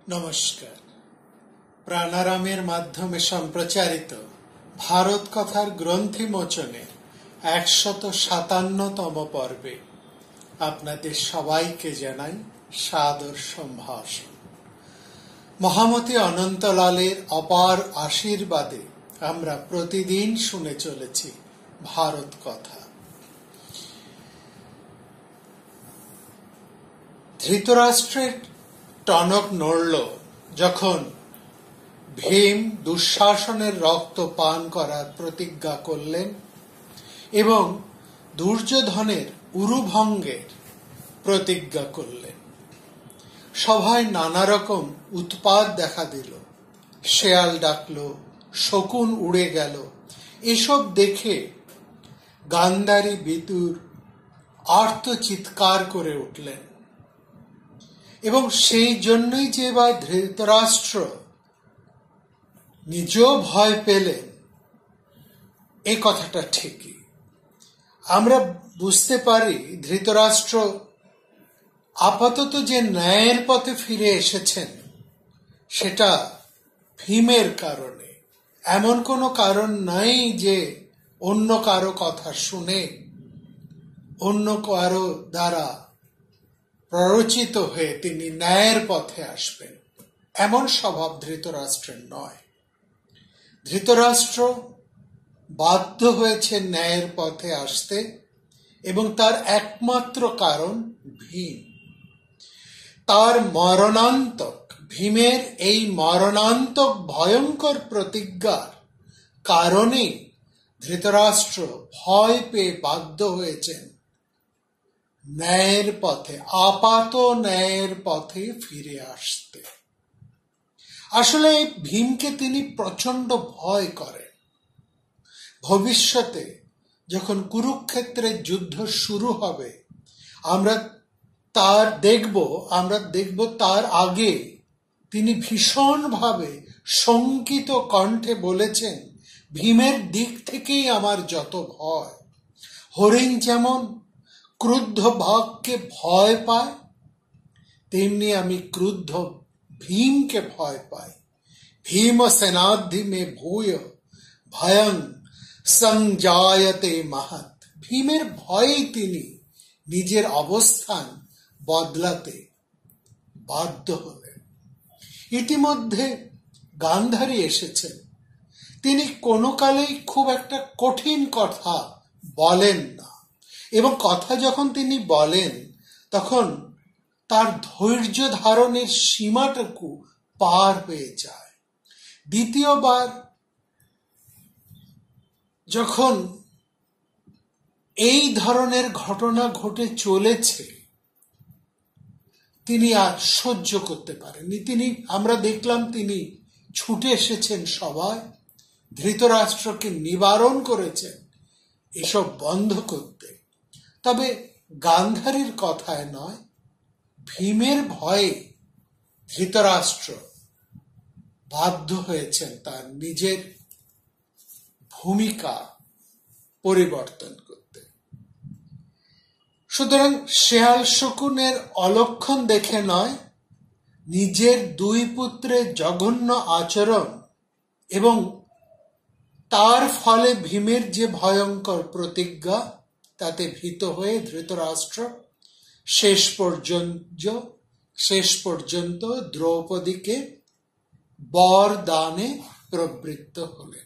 নমস্কার। প্রাণারামের মাধ্যমে সম্প্রচারিত ভারত কথার গ্রন্থি মোচনের ১৫৭তম পর্বে আপনাদের সবাইকে জানাই সাদর সম্ভাষণ। মহামতি অনন্তলালের অপার আশীর্বাদে আমরা প্রতিদিন শুনে চলেছি ভারত কথা। ধৃতরাষ্ট্রের টনক নড়ল যখন ভীম দুঃশাসনের রক্ত পান করার প্রতিজ্ঞা করলেন এবং দুর্যোধনের উরুভঙ্গের প্রতিজ্ঞা করলেন। সভায় নানা রকম উৎপাত দেখা দিল। শেয়াল ডাকল, শকুন উড়ে গেল। এসব দেখে গান্ধারী বিদুর আর্ত চিৎকার করে উঠলেন এবং সেই জন্যই যে বা ধৃতরাষ্ট্র নিজেও ভয় পেলেন, এ কথাটা ঠিকই। আমরা বুঝতে পারি ধৃতরাষ্ট্র আপাতত যে ন্যায়ের পথে ফিরে এসেছেন সেটা ভীমের কারণে। এমন কোনো কারণ নাই যে অন্য কারো কথা শুনে অন্য কারো দ্বারা প্ররোচিত হয়ে তিনি ন্যায়ের পথে আসবেন, এমন স্বভাব ধৃতরাষ্ট্রের নয়। ধৃতরাষ্ট্র বাধ্য হয়েছে ন্যায়ের পথে আসতে এবং তার একমাত্র কারণ ভীম। তার মরণান্তক, ভীমের এই মরণান্তক ভয়ঙ্কর প্রতিজ্ঞার কারণে ধৃতরাষ্ট্র ভয় পেয়ে বাধ্য হয়েছেন ন্যায়ের পথে, আপাত ন্যায়ের পথে ফিরে আসতে। আসলে ভীমকে তিনি প্রচন্ড ভয় করেন। ভবিষ্যতে যখন কুরুক্ষেত্রের যুদ্ধ শুরু হবে আমরা দেখব তার আগে তিনি ভীষণভাবে শঙ্কিত কণ্ঠে বলেছেন, ভীমের দিক থেকেই আমার যত ভয়। হরিণ যেমন ক্রুদ্ধ বাঘকে ভয় পায়, তেমনি আমি ক্রুদ্ধ ভীমকে ভয় পাই। ভীম সেনাধি মে ভূয় ভয়ং সংজায়তে মহৎ। ভীমের ভয়েই তিনি নিজের অবস্থান বদলাতে বাধ্য হলেন। ইতিমধ্যে গান্ধারী এসেছেন। তিনি কোনো কালেই খুব একটা কঠিন কথা বলেন না এবং কথা যখন তিনি বলেন তখন তার ধৈর্য ধারণের সীমাটুকু পার হয়ে যায়। দ্বিতীয়বার যখন এই ধরনের ঘটনা ঘটে চলেছে তিনি আর সহ্য করতে পারেননি। আমরা দেখলাম তিনি ছুটে এসেছেন সবাই, ধৃতরাষ্ট্রকে নিবারণ করেছেন এসব বন্ধ করতে। তবে গান্ধারীর কথায় নয়, ভীমের ভয়ে ধৃতরাষ্ট্র বাধ্য হয়েছেন তার নিজের ভূমিকা পরিবর্তন করতে। সুতরাং শেয়াল শকুনের অলক্ষণ দেখে নয়, নিজের দুই পুত্রের জঘন্য আচরণ এবং তার ফলে ভীমের যে ভয়ঙ্কর প্রতিজ্ঞা তাতে ভীত হয়ে ধৃতরাষ্ট্র শেষ পর্যন্ত দ্রৌপদীকে বর দানে প্রবৃত্ত হলেন।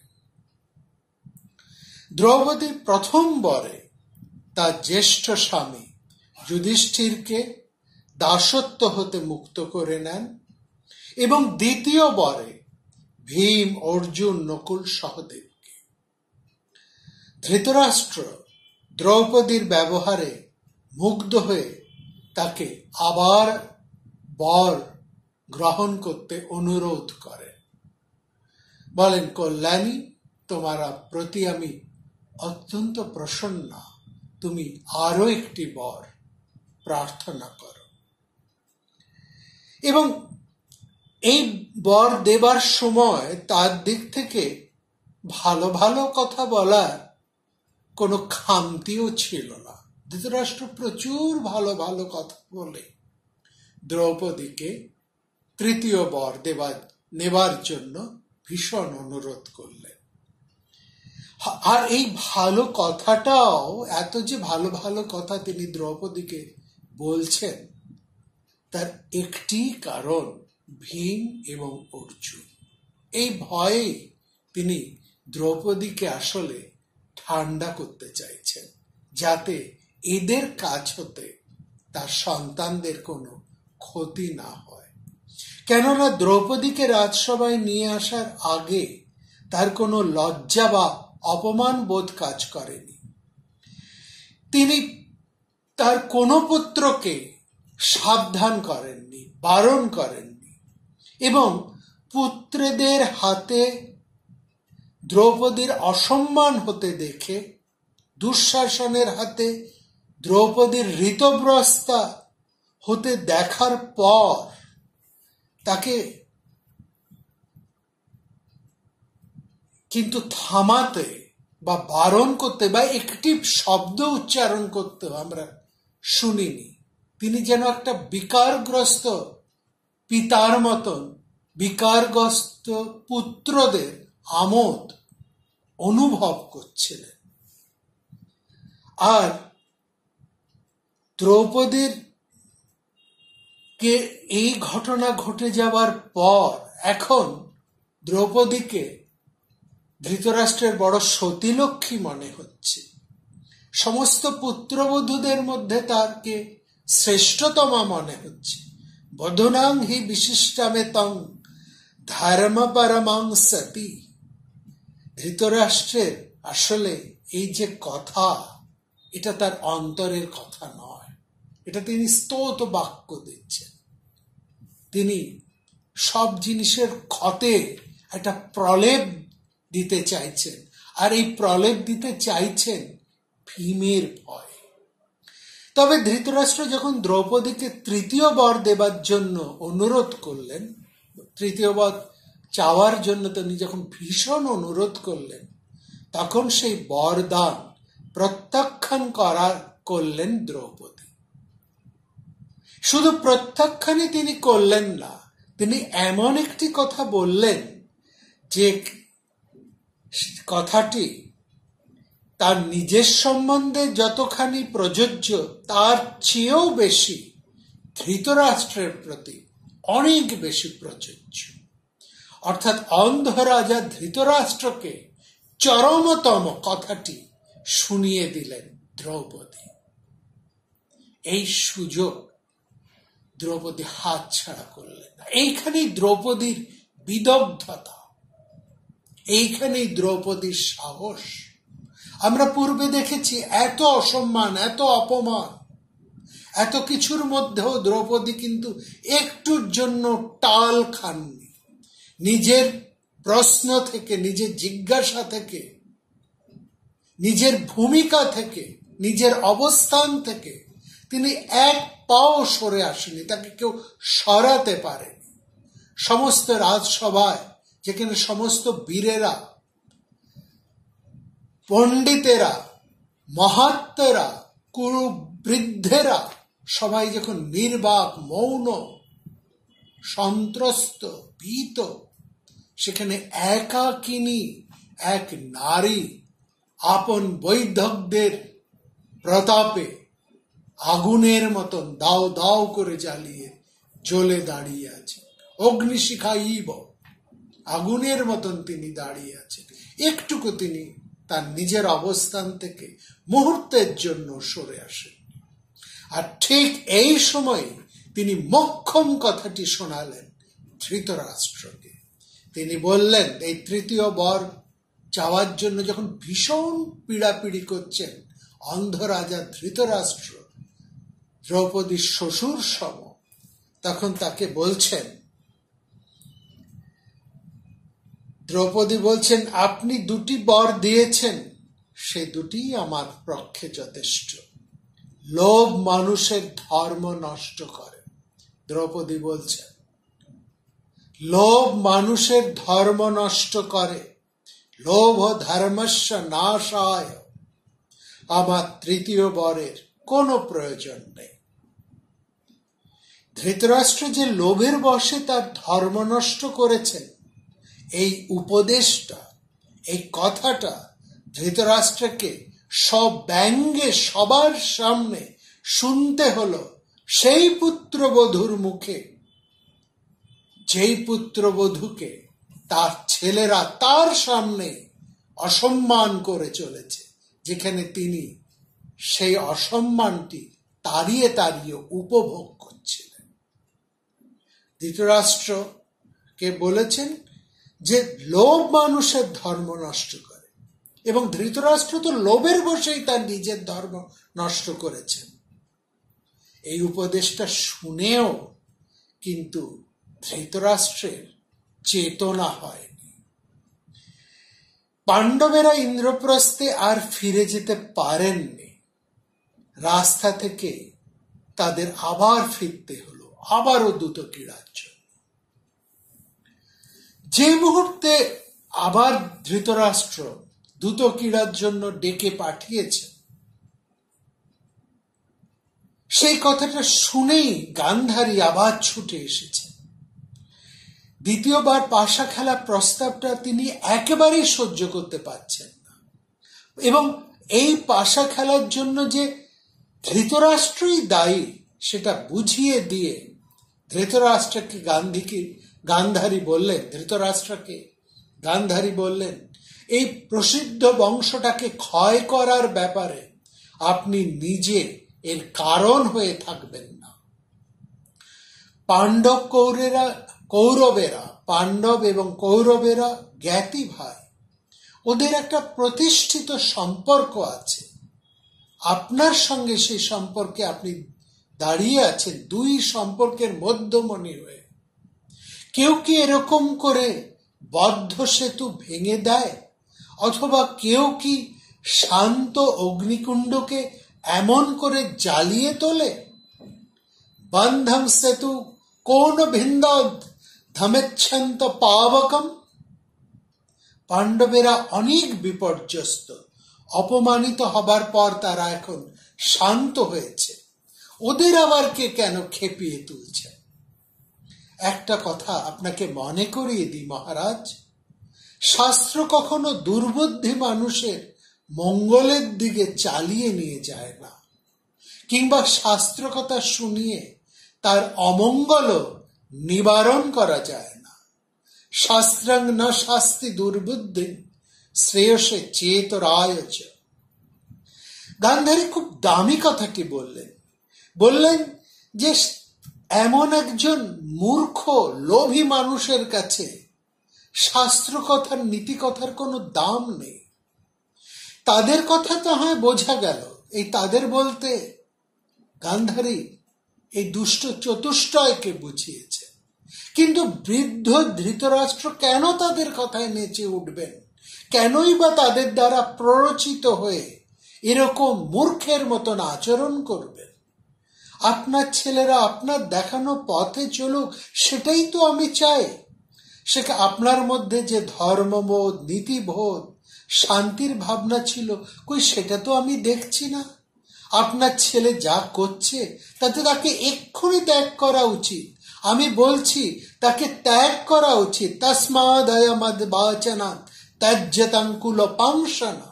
দ্রৌপদী প্রথম বরে তার জ্যেষ্ঠ স্বামী যুধিষ্ঠিরকে দাসত্ব হতে মুক্ত করে নেন এবং দ্বিতীয় বরে ভীম, অর্জুন, নকুল, সহদেবকে। ধৃতরাষ্ট্র দ্রৌপদীর ব্যবহারে মুগ্ধ হয়ে তাকে আবার বর গ্রহণ করতে অনুরোধ করেন। বলেন, কল্যাণী, তোমার প্রতি আমি অত্যন্ত প্রসন্না, তুমি আরো একটি বর প্রার্থনা করো। এবং এই বর দেবার সময় তার দিক থেকে ভালো ভালো কথা বলার কোনো খামতিও ছিল না। ধৃতরাষ্ট্র প্রচুর ভালো ভালো কথা বলে দ্রৌপদীকে তৃতীয় বর নেবার জন্য ভীষণ অনুরোধ করলেন। আর এই ভালো কথাটাও, এত যে ভালো ভালো কথা তিনি দ্রৌপদীকে বলছেন, তার একটি কারণ ভীম এবং অর্জুন। এই ভয়ে তিনি দ্রৌপদীকে আসলে ঠান্ডা করতে চাইছেন, যাতে এদের কাছ হতে তার সন্তানদের কোনো ক্ষতি না হয়। কেননা দ্রৌপদীকে রাজসভায় নিয়ে আসার আগে তার কোনো লজ্জা বা অপমান বোধ কাজ করেনি। তিনি তার কোনো পুত্রকে সাবধান করেননি, বারণ করেননি, এবং পুত্রদের হাতে দ্রৌপদীর অসম্মান হতে দেখে, দুঃশাসনের হাতে দ্রৌপদীর ঋতব্রস্তা হতে দেখার পর তাকে কিন্তু থামাতে বা বারণ করতে বা একটি শব্দ উচ্চারণ করতে আমরা শুনিনি। তিনি যেন একটা বিকারগ্রস্ত পিতার মতন বিকারগ্রস্ত পুত্রদের আমোদ অনুভব করছিলেন। আর দ্রৌপদীর কে এই ঘটনা ঘটে যাবার পর এখন দ্রৌপদীকে ধৃতরাষ্ট্রের বড় সতীলক্ষ্মী মনে হচ্ছে। সমস্ত পুত্রবধূদের মধ্যে তারকে শ্রেষ্ঠতমা মনে হচ্ছে। বধূনাং হি বিশিষ্টামেতং ধর্ম পরমাং সতী। ধৃতরাষ্ট্রের আসলে এই যে কথা, এটা তার অন্তরের কথা নয়, এটা তিনি স্তোত বাক্য দিচ্ছেন। তিনি সব জিনিসের ক্ষতে একটা প্রলেপ দিতে চাইছেন, আর এই প্রলেপ দিতে চাইছেন ভীমের ভয়। তবে ধৃতরাষ্ট্র যখন দ্রৌপদীকে তৃতীয় বর দেবার জন্য অনুরোধ করলেন, তৃতীয় বর চাওয়ার জন্য তিনি যখন ভীষণ অনুরোধ করলেন, তখন সেই বরদান প্রত্যাখ্যান করলেন দ্রৌপদী। শুধু প্রত্যাখ্যানই তিনি করলেন না, তিনি এমন একটি কথা বললেন যে কথাটি তার নিজের সম্বন্ধে যতখানি প্রযোজ্য, তার চেয়েও বেশি ধৃতরাষ্ট্রের প্রতি অনেক বেশি প্রযোজ্য। অর্থাৎ অন্ধ রাজা ধৃতরাষ্ট্রকে চরমতম কথাটি শুনিয়ে দিলেন দ্রৌপদী। এই সুযোগ দ্রৌপদী হাত ছাড়া করলেন না। এইখানেই দ্রৌপদীর বিদগ্ধতা, এইখানেই দ্রৌপদীর সাহস। আমরা পূর্বে দেখেছি এত অসম্মান, এত অপমান, এত কিছুর মধ্যেও দ্রৌপদী কিন্তু একটুর জন্য টাল খাননি। নিজের প্রশ্ন থেকে, নিজের জিজ্ঞাসা থেকে, নিজের ভূমিকা থেকে, নিজের অবস্থান থেকে তিনি এক পাও সরে আসেনি, তাকে কেউ সরাতে পারেনি। সমস্ত রাজসভায় যেখানে সমস্ত বীরেরা, পণ্ডিতেরা, মহাত্মেরা, কুরুবৃদ্ধেরা সবাই যখন নির্বাক, মৌন, সন্ত্রস্ত, ভীত, সেখানে একাকিনী এক নারী আপন বৈধব্যের প্রতাপে আগুনের মতন দাও দাও করে জ্বালিয়ে জ্বলে দাঁড়িয়ে আছে। অগ্নিশিখাইব, আগুনের মতন তিনি দাঁড়িয়ে আছেন। একটুকু তিনি তার নিজের অবস্থান থেকে মুহূর্তের জন্য সরে আসেন। আর ঠিক এই সময় তিনি মোক্ষম কথাটি শোনালেন ধৃতরাষ্ট্রকে। তিনি বললেন, এই তৃতীয় বর চাওয়ার জন্য যখন ভীষণ পীড়াপিড়ি করছেন অন্ধ রাজা ধৃতরাষ্ট্র, দ্রৌপদীর শ্বশুর সম, তখন তাকে বলছেন, দ্রৌপদী বলছেন, আপনি দুটি বর দিয়েছেন, সে দুটি আমার পক্ষে যথেষ্ট। লোভ মানুষের ধর্ম নষ্ট করে। দ্রৌপদী বলছেন, লোভ মানুষের ধর্ম নষ্ট করে। লোভ ধর্মস্য নাশায়। আমার তৃতীয় বরের কোনো প্রয়োজন নেই। ধৃতরাষ্ট্র যে লোভের বশে তার ধর্ম নষ্ট করেছেন, এই উপদেশটা, এই কথাটা ধৃতরাষ্ট্রকে সব্যঙ্গে সবার সামনে শুনতে হলো সেই পুত্রবধূর মুখে, যেই পুত্রবধূকে তার ছেলেরা তার সামনে অসম্মান করে চলেছে, যেখানে তিনি সেই অসম্মানটি তাড়িয়ে তাড়িয়ে উপভোগ করছিলেন। ধৃতরাষ্ট্রকে বলেছেন যে লোভ মানুষের ধর্ম নষ্ট করে, এবং ধৃতরাষ্ট্র তো লোভের বশেই তার নিজের ধর্ম নষ্ট করেছেন। এই উপদেশটা শুনেও কিন্তু ধৃতরাষ্ট্রের চেতনা হয়নি। পাণ্ডবেরা ইন্দ্রপ্রস্থে আর ফিরে যেতে পারেননি। রাস্তা থেকে তাদের আবার ফিরতে হলো, আবারও দূতক্রীড়ার জন্য। যে মুহূর্তে আবার ধৃতরাষ্ট্র দূতক্রীড়ার জন্য ডেকে পাঠিয়েছেন, সেই কথাটা শুনেই গান্ধারী আবার ছুটে এসেছেন। দ্বিতীয়বার পাশা খেলা প্রস্তাবটা তিনি একেবারেই সহ্য করতে পারছেন না, এবং এই পাশা খেলার জন্য যে ধৃতরাষ্ট্রই দায়ী সেটা বুঝিয়ে দিয়ে ধৃতরাষ্ট্রকে গান্ধারী বললেন, এই প্রসিদ্ধ বংশটাকে ক্ষয় করার ব্যাপারে আপনি নিজে এর কারণ হয়ে থাকবেন না। পাণ্ডব এবং কৌরবেরা জ্ঞাতি ভাই, ওদের একটা প্রতিষ্ঠিত সম্পর্ক আছে। আপনার সঙ্গে সেই সম্পর্কে আপনি দাঁড়িয়ে আছেন দুই সম্পর্কের মধ্যমণি হয়ে। কেউ কি এরকম করে বদ্ধ সেতু ভেঙে দেয়, অথবা কেউ কি শান্ত অগ্নিকুণ্ডকে এমন করে জ্বালিয়ে তোলে? বন্ধম সেতু কোন ভিন্দাদ ধমেচ্ছন্ত পাবকম। পাণ্ডবেরা অনেক বিপর্যস্ত, অপমানিত হবার পর তারা এখন শান্ত হয়েছে, ওদের আবার কে কেন খেপিয়ে তুলছে? একটা কথা আপনাকে মনে করিয়ে দিই মহারাজ, শাস্ত্র কখনো দুর্বুদ্ধি মানুষের মঙ্গলের দিকে চালিয়ে নিয়ে যায় না, কিংবা শাস্ত্র কথা শুনিয়ে তার অমঙ্গল নিবারণ করা যায় না। শাস্ত্রাং না শাস্তি দুর্বুদ্ধি শ্রেয়সে চেত রায়চ। গান্ধারী খুব দামি কথাটি বললেন যে এমন একজন মূর্খ লোভী মানুষের কাছে শাস্ত্র কথার নীতি কথার কোনো দাম নেই। তাদের কথা তো হয় বোঝা গেল, এই তাদের বলতে গান্ধারী এই দুষ্ট চতুষ্টয়কে বুঝিয়েছে, কিন্তু বৃদ্ধ ধৃতরাষ্ট্র কেন তাদের কথায় নেচে উঠবেন? কেনই বা তাদের দ্বারা প্ররোচিত হয়ে এরকম মূর্খের মতন আচরণ করবেন? আপনার ছেলেরা আপনার দেখানো পথে চলুক, সেটাই তো আমি চাই। সেটা আপনার মধ্যে যে ধর্মবোধ, নীতিবোধ, শান্তির ভাবনা ছিল, কই সেটা তো আমি দেখছি না। আপনার ছেলে যা করছে তাতে তাকে এক্ষুনি ত্যাগ করা উচিত। আমি বলছি তাকে ত্যাগ করা উচিত। তস্মাদয়মদ বাচনা ত্যাজ্যতাঙ্কুল পাংশনা।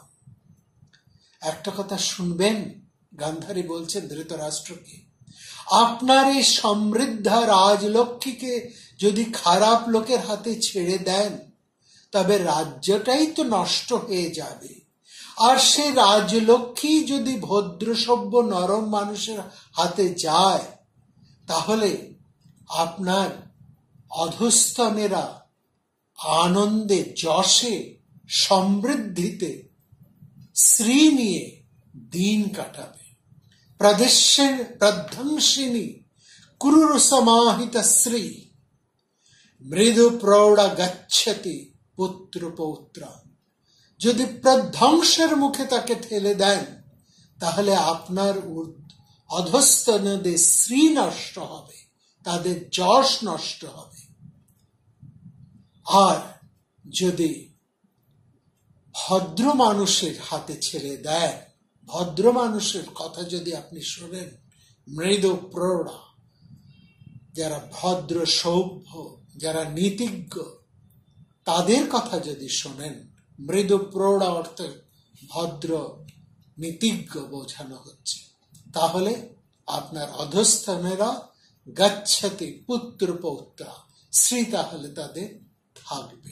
একটা কথা শুনবেন, গান্ধারী বলছেন ধৃতরাষ্ট্রকে, আপনার এই সমৃদ্ধা রাজলক্ষ্মীকে যদি খারাপ লোকের হাতে ছেড়ে দেন, তবে রাজ্যটাই তো নষ্ট হয়ে যাবে। আর সে রাজলক্ষ্মী যদি ভদ্রসভ্য নরম মানুষের হাতে যায়, তাহলে আপনার অধস্তনেরা আনন্দে, যশে, সমৃদ্ধিতে শ্রী নিয়ে দিন কাটাবে। প্রধ্বংসিনী কুরুর সমাহিত শ্রী মৃদু প্রৌঢ়া গচ্ছতি পুত্র পৌত্র। যদি প্রধ্বংসের মুখে তাকে ঠেলে দেন, তাহলে আপনার অধস্তনদের শ্রী নষ্ট হবে, তাদের যশ নষ্ট হবে। আর যদি ভদ্র মানুষের হাতে ছেড়ে দেয়, ভদ্র মানুষের কথা যদি আপনি শোনেন, মৃদু প্রৌঢ়া, যারা ভদ্র সভ্য, যারা নীতিজ্ঞ, তাদের কথা যদি শোনেন, মৃদু প্রৌঢ় অর্থে ভদ্র নীতিজ্ঞ বোঝানো হচ্ছে, তাহলে আপনার অধস্তনেরা গচ্ছতি পুত্র পৌত্রা, স্ত্রী তাহলে তাদের থাকবে।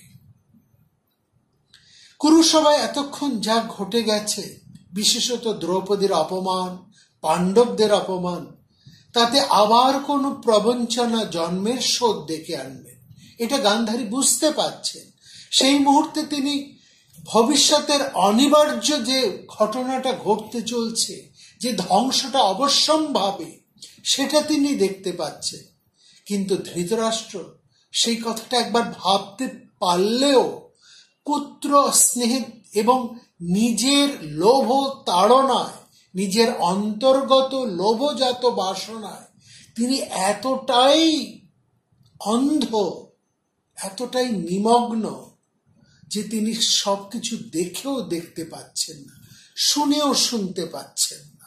কুরুসভায় এতক্ষণ যা ঘটে গেছে, বিশেষত দ্রৌপদীর অপমান, পাণ্ডবদের অপমান, তাতে আবার কোনো প্রবঞ্চনা জন্মের শোধ ডেকে আনবেন, এটা গান্ধারী বুঝতে পারছেন। সেই মুহূর্তে তিনি ভবিষ্যতের অনিবার্য যে ঘটনাটা ঘটতে চলছে, যে ধ্বংসটা অবশ্যম্ভাবী, সেটা তিনি দেখতে পাচ্ছেন। কিন্তু ধৃতরাষ্ট্র সেই কথাটা একবার ভাবতে পারলেও পুত্র স্নেহ এবং নিজের লোভ তাড়নায়, নিজের অন্তর্গত লোভজাত বাসনায় তিনি এতটাই অন্ধ, এতটাই নিমগ্ন যে তিনি সবকিছু দেখেও দেখতে পাচ্ছেন না, শুনেও শুনতে পাচ্ছেন না।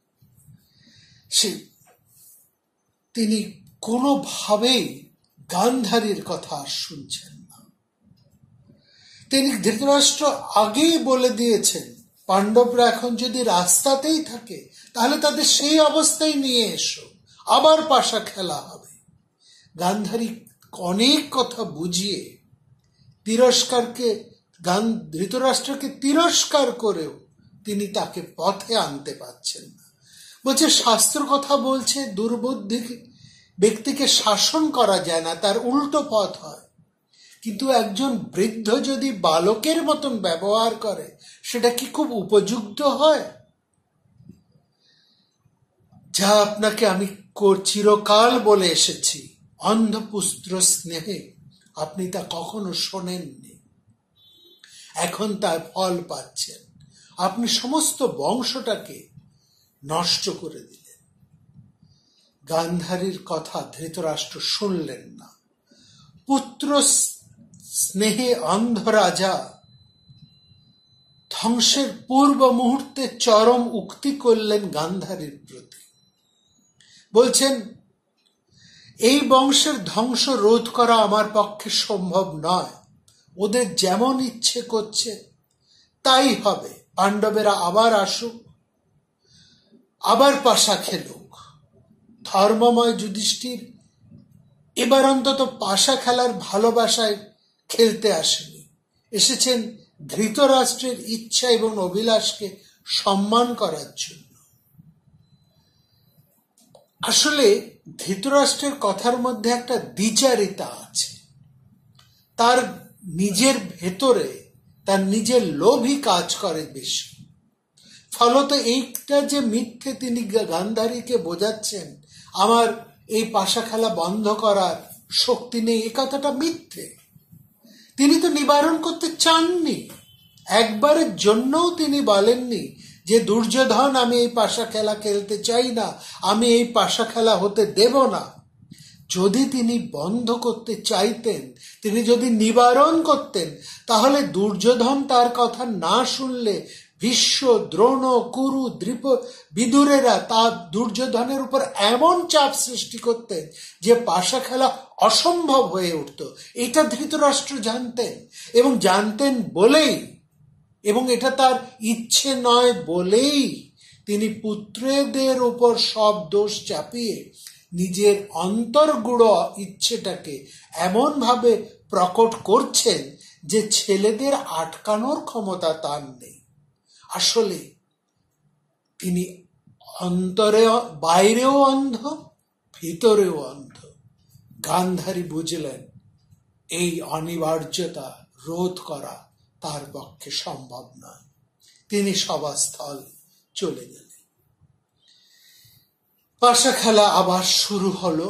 তিনি কোনোভাবেই গান্ধারীর কথা আর শুনছেন না। তিনি ধৃতরাষ্ট্র আগেই বলে দিয়েছেন, পাণ্ডবরা এখন যদি রাস্তাতেই থাকে তাহলে তাদের সেই অবস্থায় নিয়ে এসো, আবার পাশা খেলা হবে। গান্ধারী অনেক কথা বুঝিয়ে ধৃতরাষ্ট্রকে তিরস্কার করেও তিনি তাকে পথে আনতে পারছেন না। বলছে, শাস্ত্র কথা বলছে দুর্বুদ্ধি ব্যক্তিকে শাসন করা যায় না, তার উল্টো পথ হয়। কিন্তু একজন বৃদ্ধ যদি বালকের মতন ব্যবহার করে, সেটা কি খুব উপযুক্ত হয়? যা আপনাকে আমি চিরকাল বলে এসেছি, অন্ধপুত্র স্নেহে, আপনি তা কখনো শোনেননি, এখন তার ফল পাচ্ছেন। আপনি সমস্ত বংশটাকে নষ্ট করে দিলেন। গান্ধারীর কথা ধৃতরাষ্ট্র শুনলেন না। পুত্র স্নেহে অন্ধ রাজা ধ্বংসের পূর্ব মুহূর্তে চরম উক্তি করলেন গান্ধারীর প্রতি। বলছেন, এই বংশের ধ্বংস রোধ করা আমার পক্ষে সম্ভব নয়, ওদের যেমন ইচ্ছে করছে তাই হবে। পাণ্ডবেরা আবার আসুক, আবার পাশা খেলুক। ধর্মময় যুধিষ্ঠির এবার অন্তত পাশা খেলার ভালোবাসায় খেলতে আসেনি, এসেছেন ধৃতরাষ্ট্রের ইচ্ছা এবং অভিলাষকে সম্মান করার জন্য। আসলে ধৃতরাষ্ট্রের কথার মধ্যে একটা দ্বিচারিতা আছে। তার নিজের ভেতরে তার নিজের লোভই কাজ করে বেশি। ফলত এইটা যে মিথ্যে তিনি গান্ধারীকে বোঝাচ্ছেন, আমার এই পাশা খেলা বন্ধ করার শক্তি নেই, এ কথাটা মিথ্যে। তিনি তো নিবারণ করতে চাননি, একবারের জন্যও তিনি বলেননি যে দুর্যোধন আমি এই পাশা খেলা খেলতে চাই না, আমি এই পাশা খেলা হতে দেব না। যদি তিনি বন্ধ করতে চাইতেন, তিনি যদি নিবারণ করতেন, তাহলে দুর্যোধন তার কথা না শুনলে ভীষ্ম, দ্রোণ, কুরু, বিদুরেরা তার দুর্যোধনের উপর এমন চাপ সৃষ্টি করতেন যে পাশা খেলা অসম্ভব হয়ে উঠত। এটা ধৃতরাষ্ট্র জানতেন, এবং জানতেন বলেই, এবং এটা তার ইচ্ছে নয় বলেই তিনি পুত্রদের উপর সব দোষ চাপিয়ে নিজের অন্তর্গুড় ইচ্ছেটাকে এমনভাবে প্রকট করছেন যে ছেলেদের আটকানোর ক্ষমতা তার নেই। আসলে তিনি অন্তরে, বাইরেও অন্ধ, ভিতরেও অন্ধ। গান্ধারী বুঝলেন এই অনিবার্যতা রোধ করা তার পক্ষে সম্ভব নয়। তিনি সভাস্থল চলে গেলেন। পাশা খেলা আবার শুরু হলো।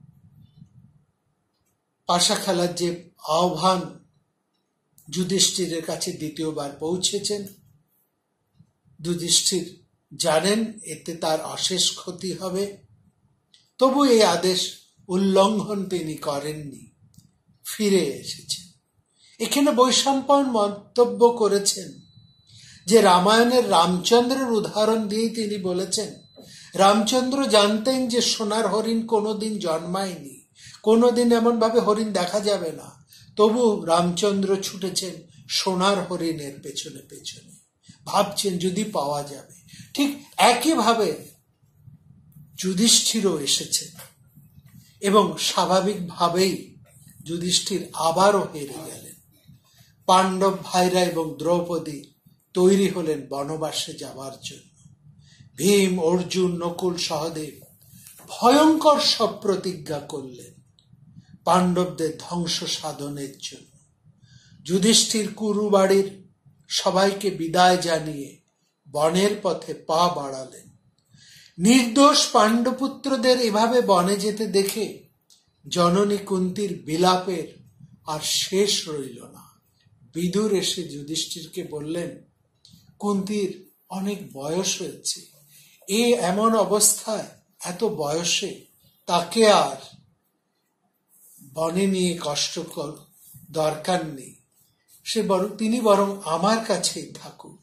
পাশা খেলার যে আহ্বান যুধিষ্ঠিরের কাছে দ্বিতীয়বার পৌঁছেছেন, যুধিষ্ঠির জানেন এতে তার অশেষ ক্ষতি হবে, তবু এই আদেশ উল্লঙ্ঘন তিনি করেননি, ফিরে এসেছেন। এখানে বৈশম্পায়ন মন্তব্য করেছেন যে রামায়ণের রামচন্দ্রের উদাহরণ দিয়ে তিনি বলেছেন, রামচন্দ্র জানতেন যে সোনার হরিণ কোনোদিন জন্মায়নি, কোনোদিন এমন ভাবে হরিণ দেখা যাবে না, তবু রামচন্দ্র ছুটেছেন সোনার হরিণের পেছনে পেছনে, ভাবছেন যদি পাওয়া যাবে। ঠিক একইভাবে যুধিষ্ঠিরও এসেছেন এবং স্বাভাবিকভাবেই যুধিষ্ঠির আবারও হেরে গেলেন। পাণ্ডব ভাইরা এবং দ্রৌপদী তৈরি হলেন বনবাসে যাওয়ার জন্য। ভীম, অর্জুন, নকুল, সহদেব ভয়ঙ্কর সব প্রতিজ্ঞা করলেন পাণ্ডবদের ধ্বংস সাধনের জন্য। যুধিষ্ঠির কুরু বাড়ির সবাইকে বিদায় জানিয়ে বনের পথে পা বাড়ালেন। নির্দোষ পাণ্ডপুত্রদের এভাবে বনে যেতে দেখে জননী কুন্তির বিলাপের আর শেষ রইল না। বিদুর এসে যুধিষ্ঠিরকে বললেন, কুন্তির অনেক বয়স হয়েছে, এমন অবস্থায় এত বয়সে তাকে আর বনে নিয়ে কষ্ট দরকার নেই, তিনি বরং আমার কাছেই থাকুক।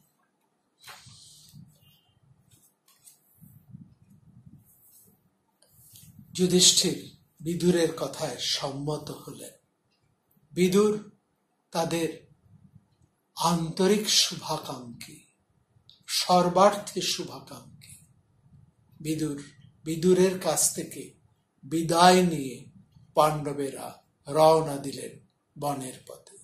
যুধিষ্ঠির বিদুরের কথায় সম্মত হলেন। বিদুর তাদের আন্তরিক শুভাকাঙ্ক্ষী, সর্বার্থে শুভাকাঙ্ক্ষী। বিদুরের কাছ থেকে বিদায় নিয়ে পাণ্ডবেরা রওনা দিলেন বনের পথে।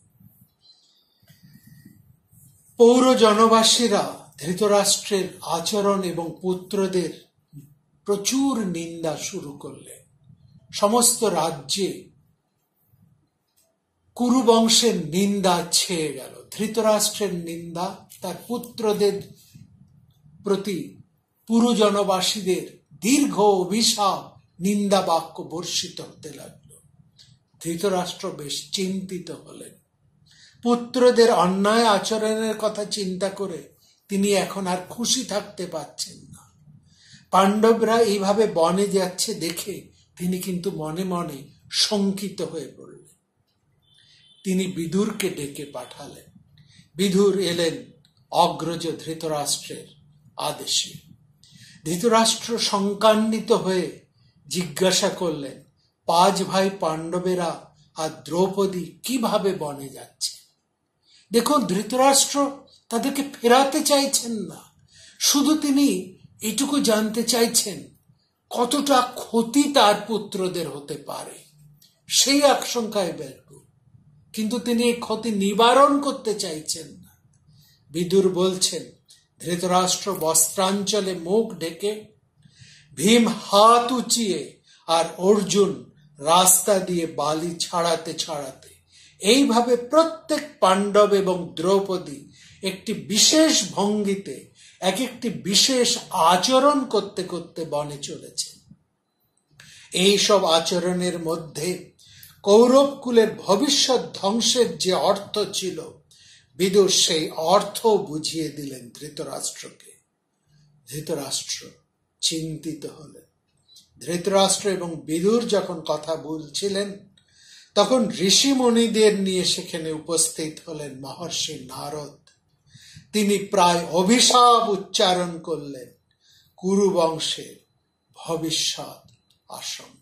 পৌর জনবাসীরা ধৃতরাষ্ট্রের আচরণ এবং পুত্রদের প্রচুর নিন্দা শুরু করলেন। সমস্ত রাজ্যে কুরুবংশের নিন্দা ছেয়ে গেল। ধৃতরাষ্ট্রের নিন্দা তার পুত্রদের প্রতি পুরো জনবাসীদের দীর্ঘ অভিশাপ, নিন্দা বাক্য বর্ষিত হতে লাগল। ধৃতরাষ্ট্র বেশ চিন্তিত হলেন। পুত্রদের অন্যায় আচরণের কথা চিন্তা করে তিনি এখন আর খুশি থাকতে পারছেন না। পাণ্ডবরা এইভাবে বনে যাচ্ছে দেখে তিনি কিন্তু মনে মনে শঙ্কিত হয়ে পড়লেন। তিনি বিদুরকে ডেকে পাঠালেন। বিদুর এলেন অগ্রজ ধৃতরাষ্ট্রের আদেশে। ধৃতরাষ্ট্র শঙ্কান্বিত হয়ে জিজ্ঞাসা করলেন, 5 ভাই পাণ্ডবেরা আর দ্রৌপদী কিভাবে বনে যাচ্ছে? দেখুন, ধৃতরাষ্ট্র তাদেরকে ফেরাতে চাইছেন না, শুধু তিনি এটুকু জানতে চাইছেন কতটা ক্ষতি তার পুত্রদের হতে পারে, সেই আশঙ্কায় ব্যর্থ। কিন্তু তিনি এই ক্ষতি নিবারণ করতে চাইছেন না। বিদুর বলছেন, ধৃতরাষ্ট্র বস্ত্রাঞ্চলে মুখ ঢেকে, ভীম হাত উঁচিয়ে আর অর্জুন রাস্তা দিয়ে বালি ছাড়াতে ছাড়াতে এইভাবে প্রত্যেক পাণ্ডব এবং দ্রৌপদী একটি বিশেষ ভঙ্গিতে একটি বিশেষ আচরণ করতে করতে বনে চলেছে। এই সব আচরণের মধ্যে কৌরব কুলের ভবিষ্যৎ ধ্বংসের যে অর্থ ছিল, বিদুর সেই অর্থ বুঝিয়ে দিলেন ধৃতরাষ্ট্রকে। ধৃতরাষ্ট্র চিন্তিত হলেন। ধৃতরাষ্ট্র এবং বিদুর যখন কথা বলছিলেন, তখন ঋষিমণিদের নিয়ে সেখানে উপস্থিত হলেন মহর্ষি নারদ। তিনি প্রায় অভিশাপ উচ্চারণ করলেন কুরু বংশের ভবিষ্যৎ আশঙ্কা।